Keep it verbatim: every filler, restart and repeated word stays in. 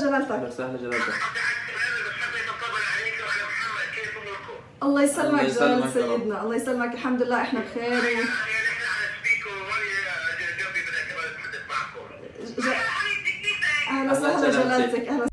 جلالتك. اهلا وسهلا جلالتك. الله يسلمك جلالة سيدنا، الله يسلمك. الحمد لله احنا بخير. و... اهلا وسهلا جلالتك. اهلا